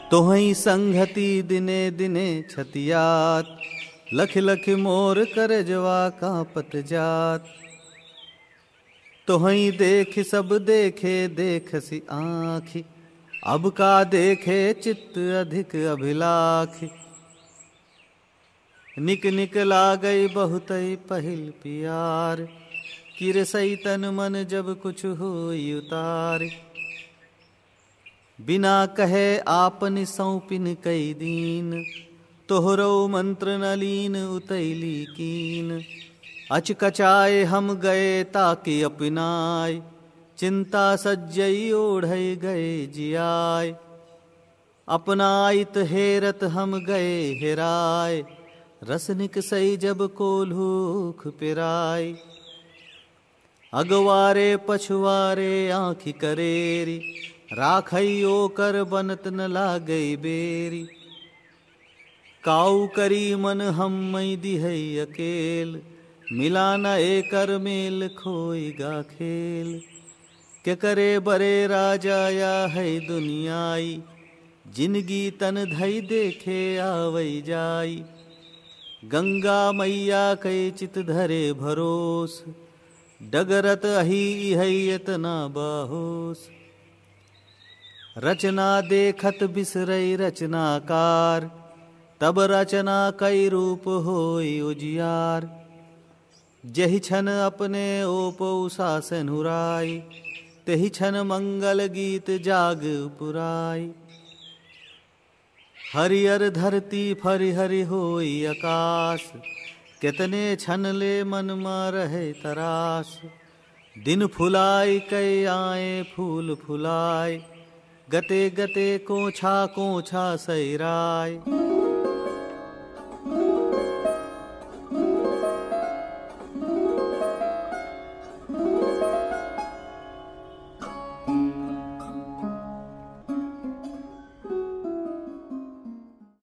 तोहई संगति दिने दिने छतियात, लख लख मोर कर जवा कांपत जात। तोहई देख सब देखे देखसी आँखि, अब का देखे चित्त अधिक अभिलाखि। निक निक लागई बहुतई पहिल पियार, किरसई तन मन जब कुछ होई उतार। बिना कहे आपन सौंपिन कई दीन, तोहरो मंत्र नलीन उतैली कीन। अचकचाए हम गए ताकि अपनाए, चिंता सज्जई ओढ़ई गए जियाय। अपनाइत हेरत हम गए हेराय, रसनिक सई जब कोल्हूख पिराय। अगवारे पछुआरे आँखि करेरी, राखई ओकर बनत न लागई बेरी। काऊ करी मन हम मई दिहई अकेल, मिला न एकर मेल खोईगा खेल। के करे बरे राजा या है दुनियाई, जिनगी तन धई देखे आवई जाई। गंगा मैया कई चित धरे भरोस, डगरत अही है इतना बाहोस। रचना देखत बिसरई रचनाकार, तब रचना कई रूप होई उजियार। जहि छन अपने ओप उसासन हुराई, तेहि छन मंगल गीत जाग पुराई। हरियर धरती फरि हरि होई आकाश, कितने छन ले मन मा रहे तरास। दिन फुलाई कई आए फूल फुलाए, गते गते कोछा कोछा सैराय।